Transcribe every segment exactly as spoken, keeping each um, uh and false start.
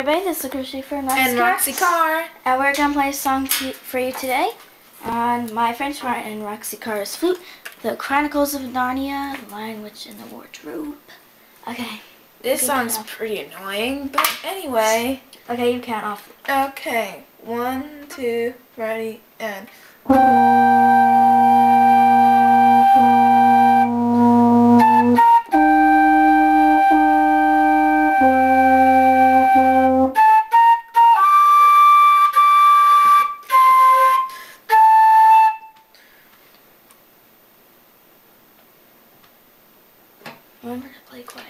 everybody, this is Roxy for Roxycar. And roxycar. And we're going to play a song to, for you today on my French part and roxycar's flute, The Chronicles of Narnia, The Lion, Witch, and the Wardrobe. Okay. This song's pretty annoying, but anyway. Okay, you count off. Okay, one, two, ready, and... Remember to play quiet.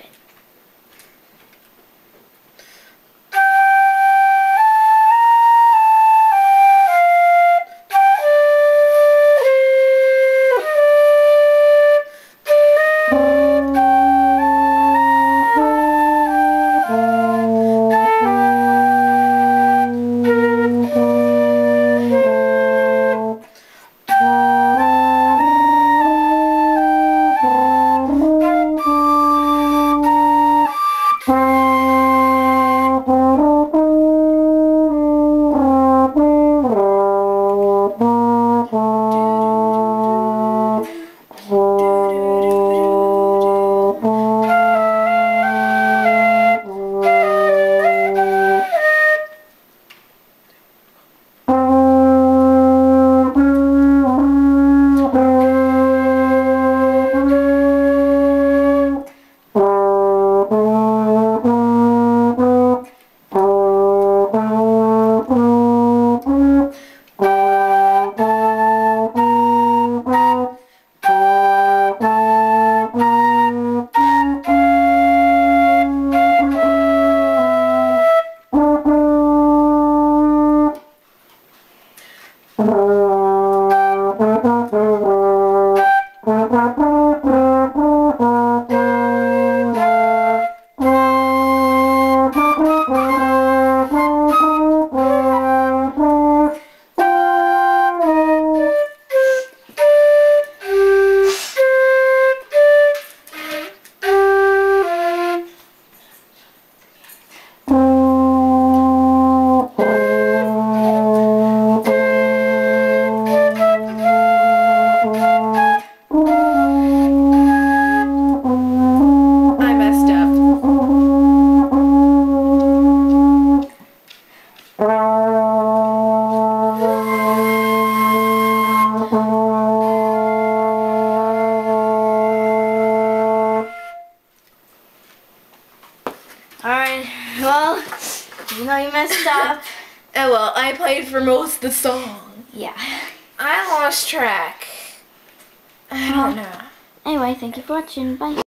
Alright, well, you know you messed up. Oh well, I played for most of the song. Yeah. I lost track. I don't know. Anyway, thank you for watching. Bye.